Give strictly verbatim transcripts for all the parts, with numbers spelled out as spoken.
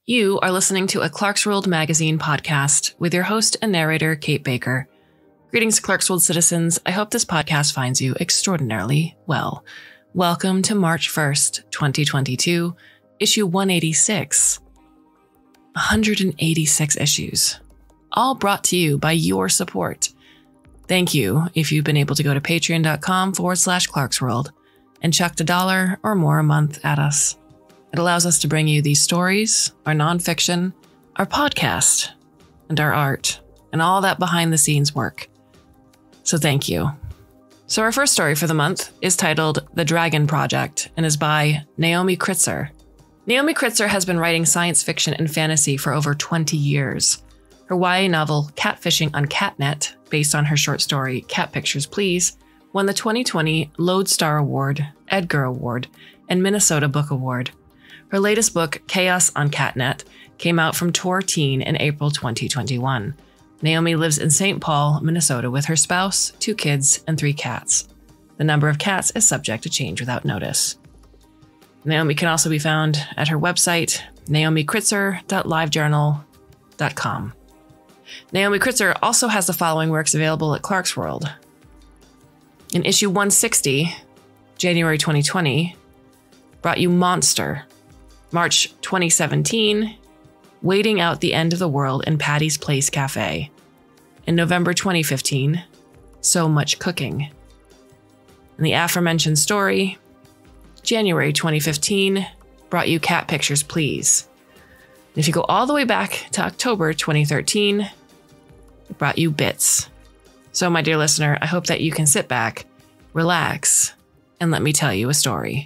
You are listening to a Clarkesworld Magazine podcast with your host and narrator, Kate Baker. Greetings, Clarkesworld citizens. I hope this podcast finds you extraordinarily well. Welcome to March first, twenty twenty-two, issue one eighty-six. one hundred eighty-six issues, all brought to you by your support. Thank you if you've been able to go to patreon.com forward slash Clarkesworld and chucked a dollar or more a month at us. It allows us to bring you these stories, our nonfiction, our podcast, and our art, and all that behind-the-scenes work. So thank you. So our first story for the month is titled The Dragon Project and is by Naomi Kritzer. Naomi Kritzer has been writing science fiction and fantasy for over twenty years. Her Y A novel, Catfishing on Catnet, based on her short story, Cat Pictures Please, won the twenty twenty Lodestar Award, Edgar Award, and Minnesota Book Award. Her latest book, Chaos on Catnet, came out from Tor Teen in April twenty twenty-one. Naomi lives in Saint Paul, Minnesota with her spouse, two kids, and three cats. The number of cats is subject to change without notice. Naomi can also be found at her website, naomi kritzer dot livejournal dot com. Naomi Kritzer also has the following works available at Clarkesworld. In issue one sixty, January twenty twenty, brought you Monster. March twenty seventeen, Waiting Out the End of the World in Patty's Place Cafe. In November twenty fifteen, So Much Cooking. And the aforementioned story, January twenty fifteen, brought you Cat Pictures Please. And if you go all the way back to October twenty thirteen, it brought you Bits. So, my dear listener, I hope that you can sit back, relax, and let me tell you a story.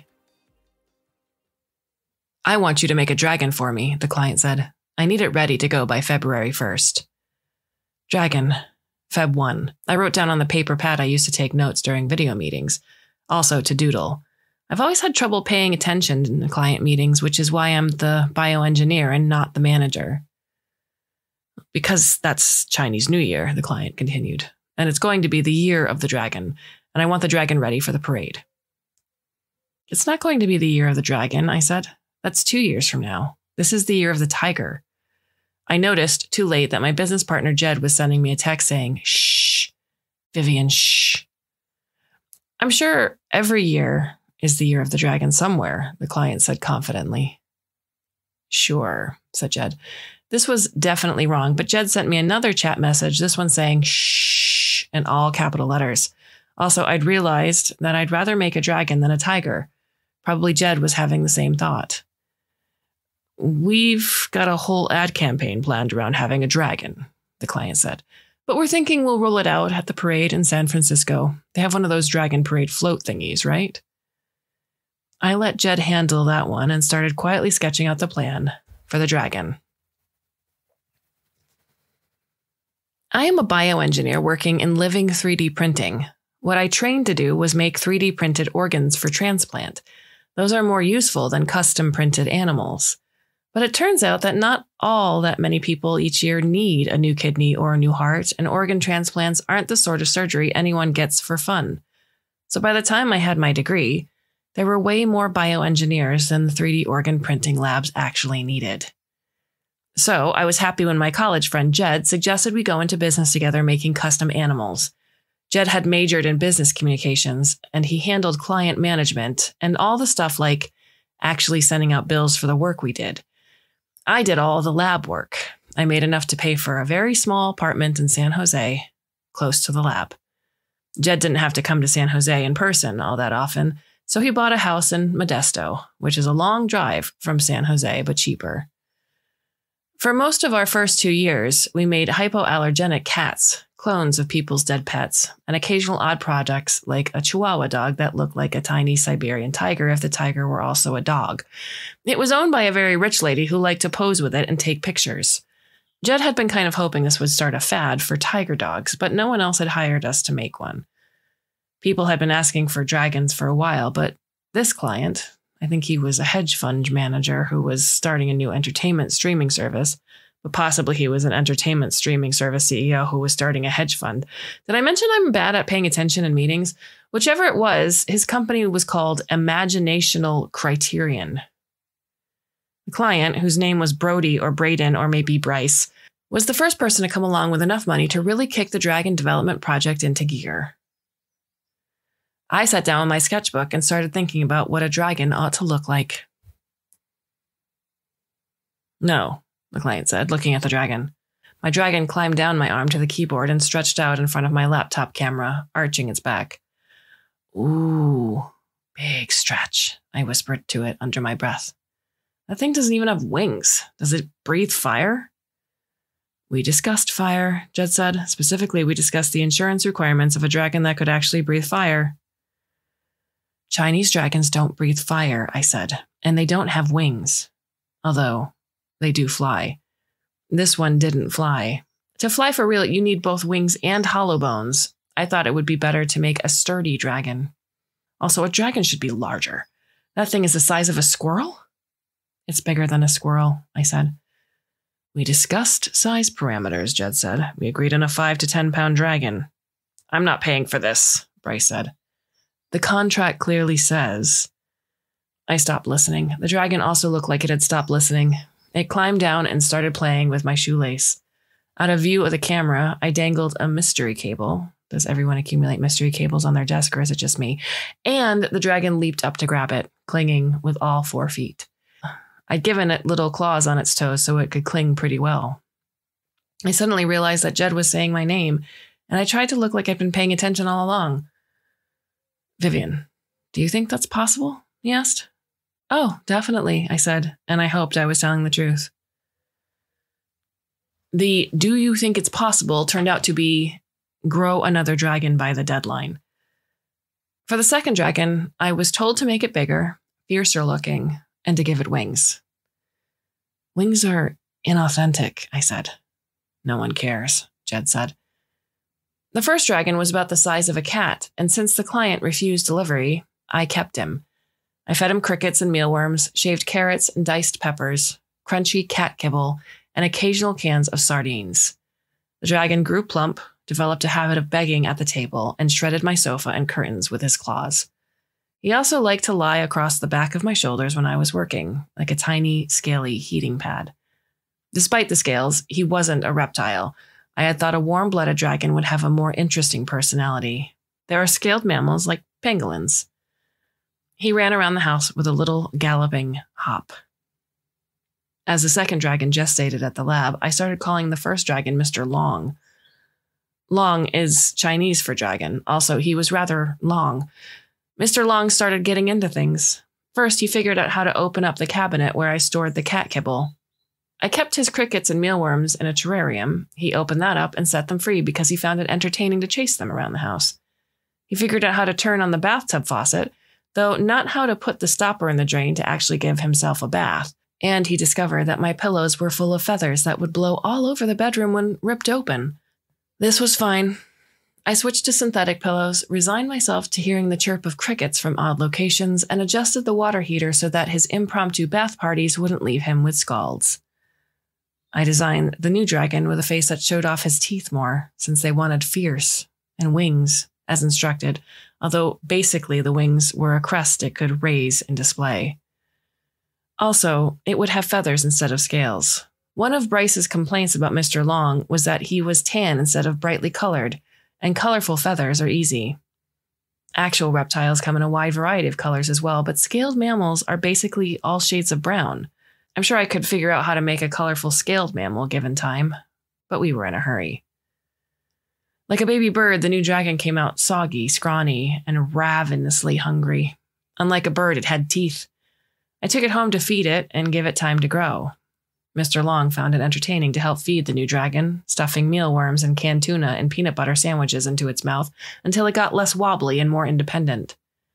I want you to make a dragon for me, the client said. I need it ready to go by February first. Dragon, Feb one. I wrote down on the paper pad I used to take notes during video meetings, also to doodle. I've always had trouble paying attention in the client meetings, which is why I'm the bioengineer and not the manager. Because that's Chinese New Year, the client continued, and it's going to be the year of the dragon, and I want the dragon ready for the parade. It's not going to be the year of the dragon, I said. That's two years from now. This is the year of the tiger. I noticed, too late, that my business partner Jed was sending me a text saying, shh, Vivian, shh. I'm sure every year is the year of the dragon somewhere, the client said confidently. Sure, said Jed. This was definitely wrong, but Jed sent me another chat message, this one saying, shh, in all capital letters. Also, I'd realized that I'd rather make a dragon than a tiger. Probably Jed was having the same thought. We've got a whole ad campaign planned around having a dragon, the client said. But we're thinking we'll roll it out at the parade in San Francisco. They have one of those dragon parade float thingies, right? I let Jed handle that one and started quietly sketching out the plan for the dragon. I am a bioengineer working in living three D printing. What I trained to do was make three D printed organs for transplant. Those are more useful than custom printed animals. But it turns out that not all that many people each year need a new kidney or a new heart, and organ transplants aren't the sort of surgery anyone gets for fun. So by the time I had my degree, there were way more bioengineers than the three D organ printing labs actually needed. So I was happy when my college friend Jed suggested we go into business together making custom animals. Jed had majored in business communications, and he handled client management and all the stuff like actually sending out bills for the work we did. I did all the lab work. I made enough to pay for a very small apartment in San Jose, close to the lab. Jed didn't have to come to San Jose in person all that often, so he bought a house in Modesto, which is a long drive from San Jose, but cheaper. For most of our first two years, we made hypoallergenic cats, clones of people's dead pets, and occasional odd projects like a Chihuahua dog that looked like a tiny Siberian tiger if the tiger were also a dog. It was owned by a very rich lady who liked to pose with it and take pictures. Jed had been kind of hoping this would start a fad for tiger dogs, but no one else had hired us to make one. People had been asking for dragons for a while, but this client, I think he was a hedge fund manager who was starting a new entertainment streaming service, but possibly he was an entertainment streaming service C E O who was starting a hedge fund. Did I mention I'm bad at paying attention in meetings? Whichever it was, his company was called Imaginational Criterion. The client, whose name was Brody or Braden or maybe Bryce, was the first person to come along with enough money to really kick the dragon development project into gear. I sat down with my sketchbook and started thinking about what a dragon ought to look like. No, the client said, looking at the dragon. My dragon climbed down my arm to the keyboard and stretched out in front of my laptop camera, arching its back. Ooh, big stretch, I whispered to it under my breath. That thing doesn't even have wings. Does it breathe fire? We discussed fire, Jed said. Specifically, we discussed the insurance requirements of a dragon that could actually breathe fire. Chinese dragons don't breathe fire, I said, and they don't have wings. Although, they do fly. This one didn't fly. To fly for real, you need both wings and hollow bones. I thought it would be better to make a sturdy dragon. Also, a dragon should be larger. That thing is the size of a squirrel? It's bigger than a squirrel, I said. We discussed size parameters, Jed said. We agreed on a five to ten pound dragon. I'm not paying for this, Bryce said. The contract clearly says. I stopped listening. The dragon also looked like it had stopped listening. It climbed down and started playing with my shoelace. Out of view of the camera, I dangled a mystery cable. Does everyone accumulate mystery cables on their desk, or is it just me? And the dragon leaped up to grab it, clinging with all four feet. I'd given it little claws on its toes so it could cling pretty well. I suddenly realized that Jed was saying my name, and I tried to look like I'd been paying attention all along. Vivian, do you think that's possible? He asked. Oh, definitely, I said, and I hoped I was telling the truth. The do you think it's possible turned out to be grow another dragon by the deadline. For the second dragon, I was told to make it bigger, fiercer looking, and to give it wings. Wings are inauthentic, I said. No one cares, Jed said. The first dragon was about the size of a cat, and since the client refused delivery, I kept him. I fed him crickets and mealworms, shaved carrots and diced peppers, crunchy cat kibble, and occasional cans of sardines. The dragon grew plump, developed a habit of begging at the table, and shredded my sofa and curtains with his claws. He also liked to lie across the back of my shoulders when I was working, like a tiny, scaly heating pad. Despite the scales, he wasn't a reptile. I had thought a warm-blooded dragon would have a more interesting personality. There are scaled mammals like pangolins. He ran around the house with a little galloping hop. As the second dragon gestated at the lab, I started calling the first dragon Mister Long. Long is Chinese for dragon. Also, he was rather long. Mister Long started getting into things. First, he figured out how to open up the cabinet where I stored the cat kibble. I kept his crickets and mealworms in a terrarium. He opened that up and set them free because he found it entertaining to chase them around the house. He figured out how to turn on the bathtub faucet, though not how to put the stopper in the drain to actually give himself a bath. And he discovered that my pillows were full of feathers that would blow all over the bedroom when ripped open. This was fine. I switched to synthetic pillows, resigned myself to hearing the chirp of crickets from odd locations, and adjusted the water heater so that his impromptu bath parties wouldn't leave him with scalds. I designed the new dragon with a face that showed off his teeth more, since they wanted fierce, and wings, as instructed, although basically the wings were a crest it could raise and display. Also, it would have feathers instead of scales. One of Bryce's complaints about Mister Long was that he was tan instead of brightly colored, and colorful feathers are easy. Actual reptiles come in a wide variety of colors as well, but scaled mammals are basically all shades of brown. I'm sure I could figure out how to make a colorful scaled mammal given time, but we were in a hurry. Like a baby bird, the new dragon came out soggy, scrawny, and ravenously hungry. Unlike a bird, it had teeth. I took it home to feed it and give it time to grow. Mister Long found it entertaining to help feed the new dragon, stuffing mealworms and canned tuna and peanut butter sandwiches into its mouth until it got less wobbly and more independent.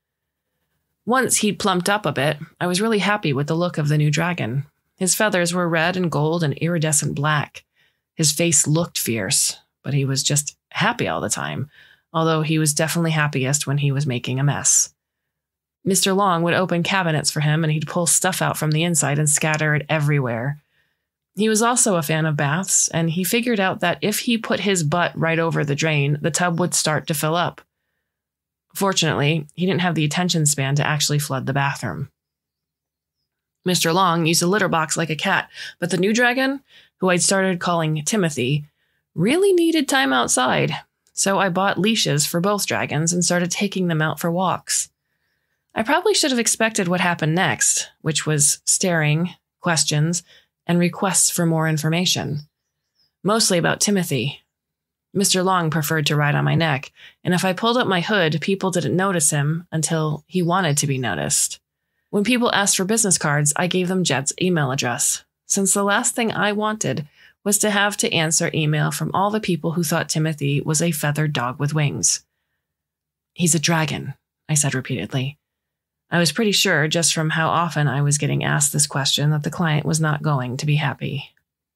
Once he'd plumped up a bit, I was really happy with the look of the new dragon. His feathers were red and gold and iridescent black. His face looked fierce, but he was just happy all the time, although he was definitely happiest when he was making a mess. Mister Long would open cabinets for him, and he'd pull stuff out from the inside and scatter it everywhere. He was also a fan of baths, and he figured out that if he put his butt right over the drain, the tub would start to fill up. Fortunately, he didn't have the attention span to actually flood the bathroom. Mister Long used a litter box like a cat, but the new dragon, who I'd started calling Timothy, really needed time outside. So I bought leashes for both dragons and started taking them out for walks. I probably should have expected what happened next, which was staring, questions, and requests for more information. Mostly about Timothy. Mister Long preferred to ride on my neck, and if I pulled up my hood, people didn't notice him until he wanted to be noticed. When people asked for business cards, I gave them Jed's email address, since the last thing I wanted was to have to answer email from all the people who thought Timothy was a feathered dog with wings. He's a dragon, I said repeatedly. I was pretty sure, just from how often I was getting asked this question, that the client was not going to be happy.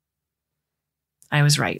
I was right.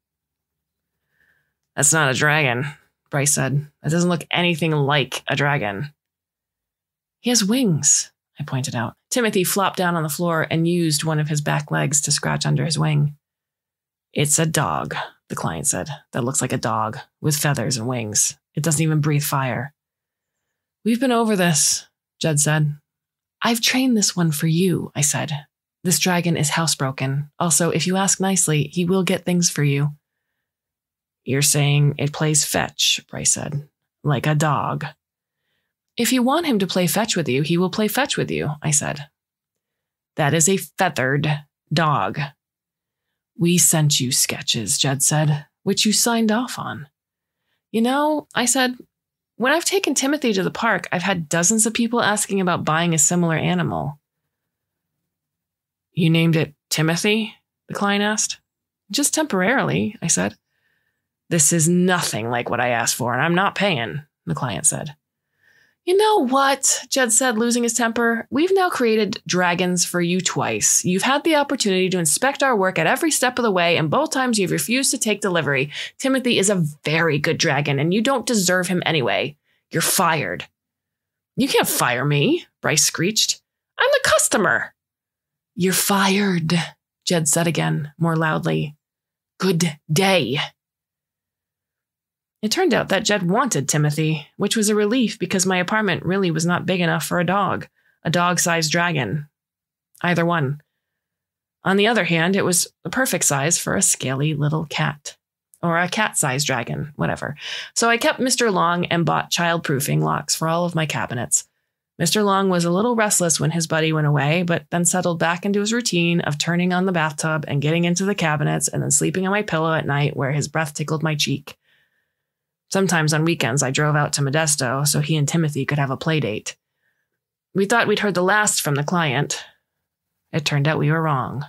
That's not a dragon, Bryce said. It doesn't look anything like a dragon. He has wings, I pointed out. Timothy flopped down on the floor and used one of his back legs to scratch under his wing. It's a dog, the client said, that looks like a dog, with feathers and wings. It doesn't even breathe fire. We've been over this, Jed said. I've trained this one for you, I said. This dragon is housebroken. Also, if you ask nicely, he will get things for you. You're saying it plays fetch, Bryce said. Like a dog. If you want him to play fetch with you, he will play fetch with you, I said. That is a feathered dog. We sent you sketches, Jed said, which you signed off on. You know, I said, when I've taken Timothy to the park, I've had dozens of people asking about buying a similar animal. You named it Timothy? The client asked. Just temporarily, I said. This is nothing like what I asked for, and I'm not paying, the client said. You know what, Jed said, losing his temper. We've now created dragons for you twice. You've had the opportunity to inspect our work at every step of the way, and both times you've refused to take delivery. Timothy is a very good dragon, and you don't deserve him anyway. You're fired. You can't fire me, Bryce screeched. I'm the customer. You're fired, Jed said again, more loudly. Good day. It turned out that Jed wanted Timothy, which was a relief because my apartment really was not big enough for a dog, a dog-sized dragon. Either one. On the other hand, it was the perfect size for a scaly little cat. Or a cat-sized dragon, whatever. So I kept Mister Long and bought child-proofing locks for all of my cabinets. Mister Long was a little restless when his buddy went away, but then settled back into his routine of turning on the bathtub and getting into the cabinets and then sleeping on my pillow at night where his breath tickled my cheek. Sometimes on weekends, I drove out to Modesto so he and Timothy could have a play date. We thought we'd heard the last from the client. It turned out we were wrong.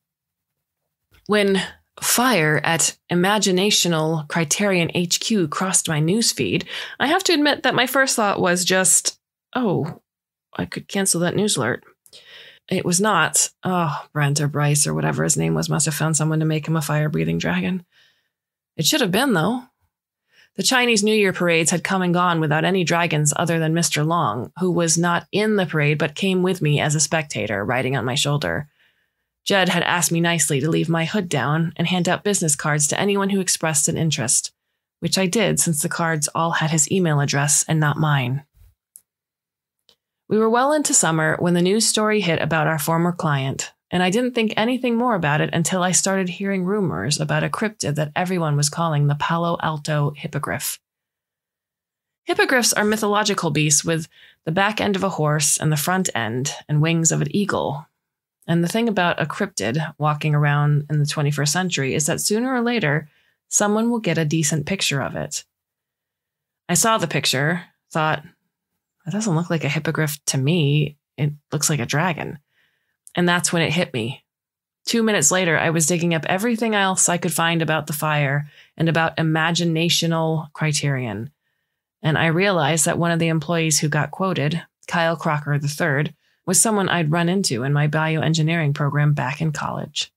When fire at Imaginational Criterion H Q crossed my newsfeed, I have to admit that my first thought was just, oh, I could cancel that news alert. It was not. Oh, Brent or Bryce or whatever his name was must have found someone to make him a fire-breathing dragon. It should have been, though. The Chinese New Year parades had come and gone without any dragons other than Mister Long, who was not in the parade but came with me as a spectator, riding on my shoulder. Jed had asked me nicely to leave my hood down and hand out business cards to anyone who expressed an interest, which I did since the cards all had his email address and not mine. We were well into summer when the news story hit about our former client, and I didn't think anything more about it until I started hearing rumors about a cryptid that everyone was calling the Palo Alto hippogriff. Hippogriffs are mythological beasts with the back end of a horse and the front end and wings of an eagle. And the thing about a cryptid walking around in the twenty-first century is that sooner or later, someone will get a decent picture of it. I saw the picture, thought, that doesn't look like a hippogriff to me. It looks like a dragon. And that's when it hit me. Two minutes later, I was digging up everything else I could find about the fire and about Imaginational Criterion. And I realized that one of the employees who got quoted, Kyle Crocker the third, was someone I'd run into in my bioengineering program back in college.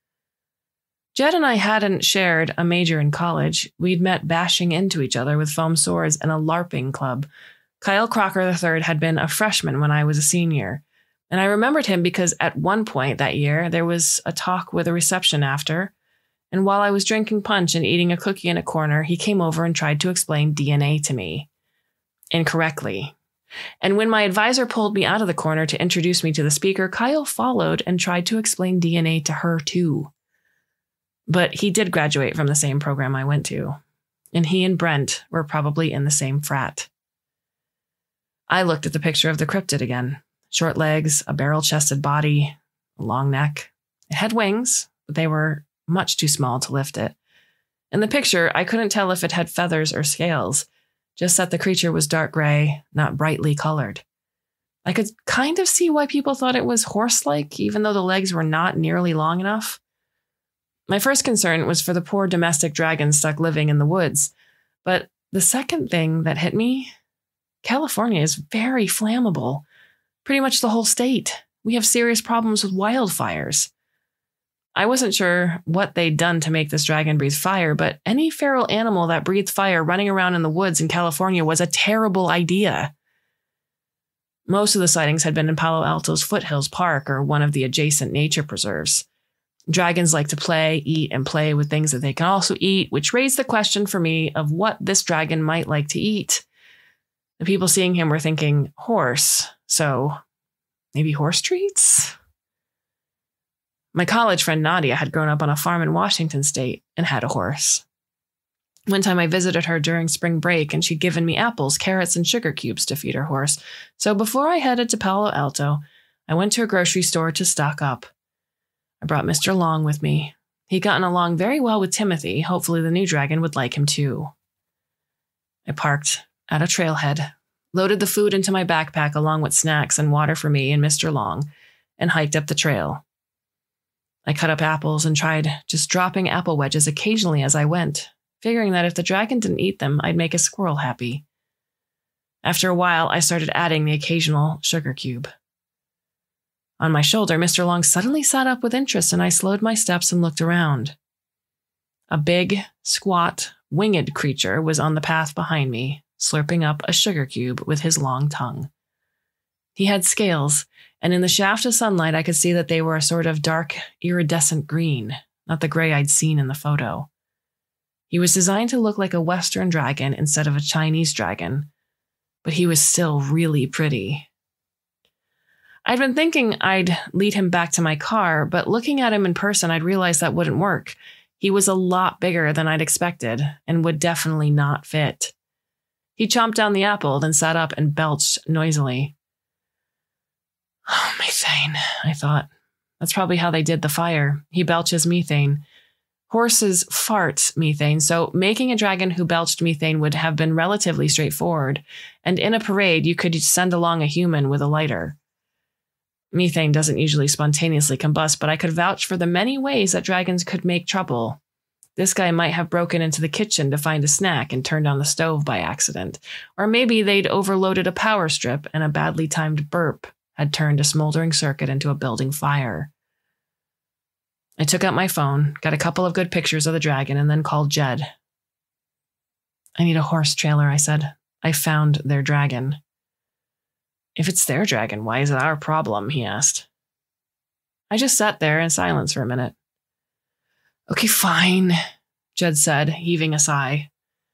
Jed and I hadn't shared a major in college. We'd met bashing into each other with foam swords in a LARPing club. Kyle Crocker the third had been a freshman when I was a senior. And I remembered him because at one point that year, there was a talk with a reception after, and while I was drinking punch and eating a cookie in a corner, he came over and tried to explain D N A to me. Incorrectly. And when my advisor pulled me out of the corner to introduce me to the speaker, Kyle followed and tried to explain D N A to her too. But he did graduate from the same program I went to, and he and Brent were probably in the same frat. I looked at the picture of the cryptid again. Short legs, a barrel-chested body, a long neck. It had wings, but they were much too small to lift it. In the picture, I couldn't tell if it had feathers or scales, just that the creature was dark gray, not brightly colored. I could kind of see why people thought it was horse-like, even though the legs were not nearly long enough. My first concern was for the poor domestic dragon stuck living in the woods, but the second thing that hit me, California is very flammable. Pretty much the whole state. We have serious problems with wildfires. I wasn't sure what they'd done to make this dragon breathe fire, but any feral animal that breathed fire running around in the woods in California was a terrible idea. Most of the sightings had been in Palo Alto's Foothills Park or one of the adjacent nature preserves. Dragons like to play, eat, and play with things that they can also eat, which raised the question for me of what this dragon might like to eat. The people seeing him were thinking horse, so maybe horse treats? My college friend Nadia had grown up on a farm in Washington state and had a horse. One time I visited her during spring break and she'd given me apples, carrots, and sugar cubes to feed her horse. So before I headed to Palo Alto, I went to a grocery store to stock up. I brought Mister Long with me. He'd gotten along very well with Timothy. Hopefully the new dragon would like him too. I parked at a trailhead, loaded the food into my backpack along with snacks and water for me and Mister Long, and hiked up the trail. I cut up apples and tried just dropping apple wedges occasionally as I went, figuring that if the dragon didn't eat them, I'd make a squirrel happy. After a while, I started adding the occasional sugar cube. On my shoulder, Mister Long suddenly sat up with interest, and I slowed my steps and looked around. A big, squat, winged creature was on the path behind me, slurping up a sugar cube with his long tongue. He had scales, and in the shaft of sunlight, I could see that they were a sort of dark, iridescent green, not the gray I'd seen in the photo. He was designed to look like a Western dragon instead of a Chinese dragon, but he was still really pretty. I'd been thinking I'd lead him back to my car, but looking at him in person, I'd realized that wouldn't work. He was a lot bigger than I'd expected and would definitely not fit. He chomped down the apple, then sat up and belched noisily. Oh, methane, I thought. That's probably how they did the fire. He belches methane. Horses fart methane, so making a dragon who belched methane would have been relatively straightforward, and in a parade, you could send along a human with a lighter. Methane doesn't usually spontaneously combust, but I could vouch for the many ways that dragons could make trouble. This guy might have broken into the kitchen to find a snack and turned on the stove by accident. Or maybe they'd overloaded a power strip and a badly timed burp had turned a smoldering circuit into a building fire. I took out my phone, got a couple of good pictures of the dragon, and then called Jed. I need a horse trailer, I said. I found their dragon. If it's their dragon, why is it our problem? He asked. I just sat there in silence for a minute. Okay, fine, Jed said, heaving a sigh.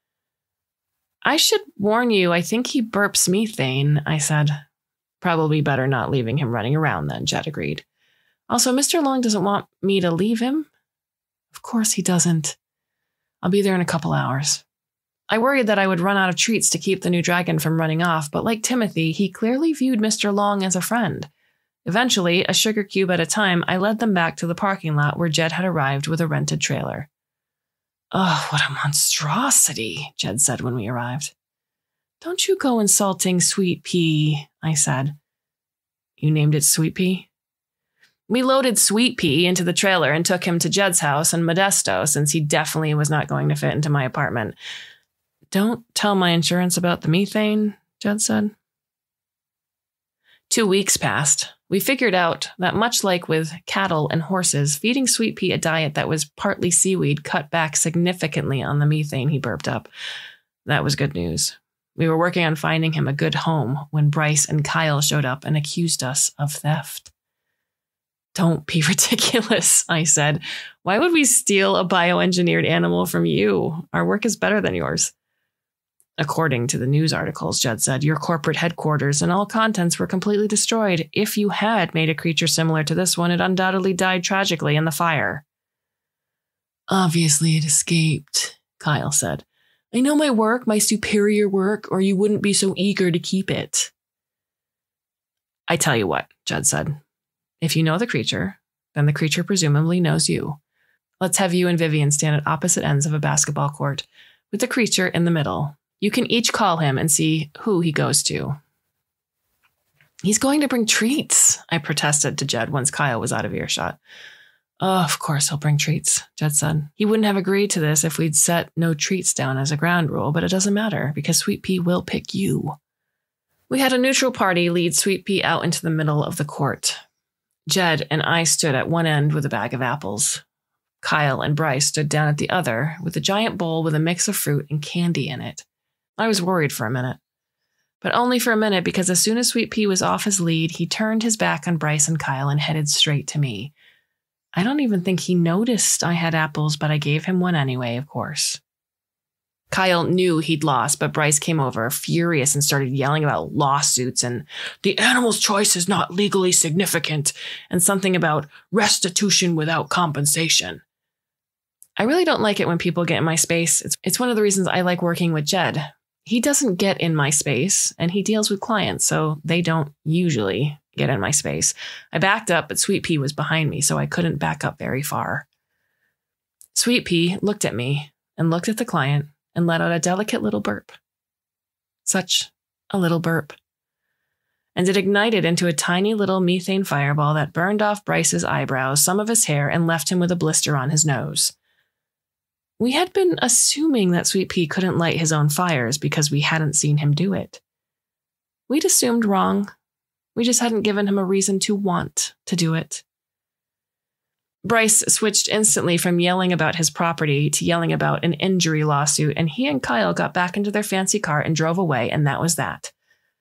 I should warn you, I think he burps methane, I said. Probably better not leaving him running around then, Jed agreed. Also, Mister Long doesn't want me to leave him. Of course he doesn't. I'll be there in a couple hours. I worried that I would run out of treats to keep the new dragon from running off, but like Timothy, he clearly viewed Mister Long as a friend. Eventually, a sugar cube at a time, I led them back to the parking lot where Jed had arrived with a rented trailer. Oh, what a monstrosity, Jed said when we arrived. Don't you go insulting Sweet Pea, I said. You named it Sweet Pea? We loaded Sweet Pea into the trailer and took him to Jed's house in Modesto, since he definitely was not going to fit into my apartment. Don't tell my insurance about the methane, Jed said. Two weeks passed. We figured out that much like with cattle and horses, feeding Sweet Pea a diet that was partly seaweed cut back significantly on the methane he burped up. That was good news. We were working on finding him a good home when Bryce and Kyle showed up and accused us of theft. Don't be ridiculous, I said. Why would we steal a bioengineered animal from you? Our work is better than yours. According to the news articles, Judd said, your corporate headquarters and all contents were completely destroyed. If you had made a creature similar to this one, it undoubtedly died tragically in the fire. Obviously, it escaped, Kyle said. I know my work, my superior work, or you wouldn't be so eager to keep it. I tell you what, Judd said. If you know the creature, then the creature presumably knows you. Let's have you and Vivian stand at opposite ends of a basketball court, with the creature in the middle. You can each call him and see who he goes to. He's going to bring treats, I protested to Judd once Kyle was out of earshot. Oh, of course he'll bring treats, Judd said. He wouldn't have agreed to this if we'd set no treats down as a ground rule, but it doesn't matter because Sweet Pea will pick you. We had a neutral party lead Sweet Pea out into the middle of the court. Jed and I stood at one end with a bag of apples. Kyle and Bryce stood down at the other with a giant bowl with a mix of fruit and candy in it. I was worried for a minute. But only for a minute because as soon as Sweet Pea was off his lead, he turned his back on Bryce and Kyle and headed straight to me. I don't even think he noticed I had apples, but I gave him one anyway, of course. Kyle knew he'd lost, but Bryce came over, furious, and started yelling about lawsuits and the animal's choice is not legally significant and something about restitution without compensation. I really don't like it when people get in my space. It's, it's one of the reasons I like working with Jed. He doesn't get in my space, and he deals with clients, so they don't usually get in my space. I backed up, but Sweet Pea was behind me, so I couldn't back up very far. Sweet Pea looked at me and looked at the client and let out a delicate little burp. Such a little burp. And it ignited into a tiny little methane fireball that burned off Bryce's eyebrows, some of his hair, and left him with a blister on his nose. We had been assuming that Sweet Pea couldn't light his own fires because we hadn't seen him do it. We'd assumed wrong. We just hadn't given him a reason to want to do it. Bryce switched instantly from yelling about his property to yelling about an injury lawsuit, and he and Kyle got back into their fancy car and drove away, and that was that.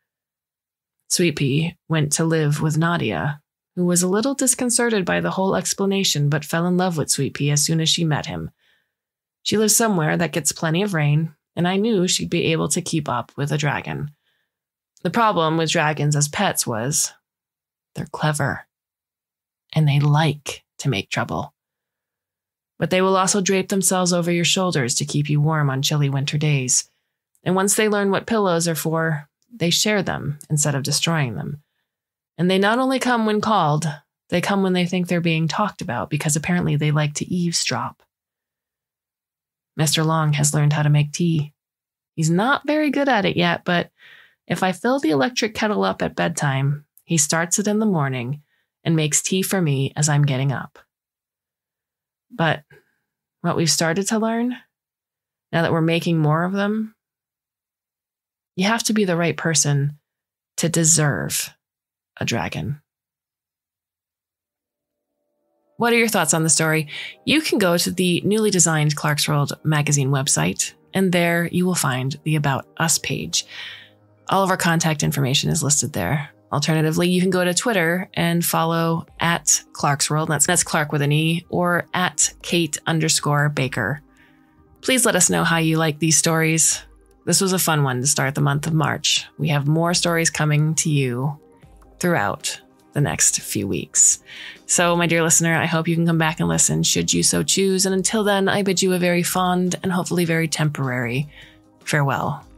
Sweet Pea went to live with Nadia, who was a little disconcerted by the whole explanation but fell in love with Sweet Pea as soon as she met him. She lives somewhere that gets plenty of rain, and I knew she'd be able to keep up with a dragon. The problem with dragons as pets was they're clever, and they like to make trouble. But they will also drape themselves over your shoulders to keep you warm on chilly winter days. And once they learn what pillows are for, they share them instead of destroying them. And they not only come when called, they come when they think they're being talked about because apparently they like to eavesdrop. Mister Long has learned how to make tea. He's not very good at it yet, but if I fill the electric kettle up at bedtime, he starts it in the morning and makes tea for me as I'm getting up. But what we've started to learn, now that we're making more of them, you have to be the right person to deserve a dragon. What are your thoughts on the story? You can go to the newly designed Clarkesworld Magazine website, and there you will find the About Us page. All of our contact information is listed there. Alternatively, you can go to Twitter and follow at Clarkesworld. That's, that's Clark with an E, or at Kate underscore Baker. Please let us know how you like these stories. This was a fun one to start the month of March. We have more stories coming to you throughout the next few weeks. So, my dear listener, I hope you can come back and listen should you so choose. And until then, I bid you a very fond and hopefully very temporary farewell.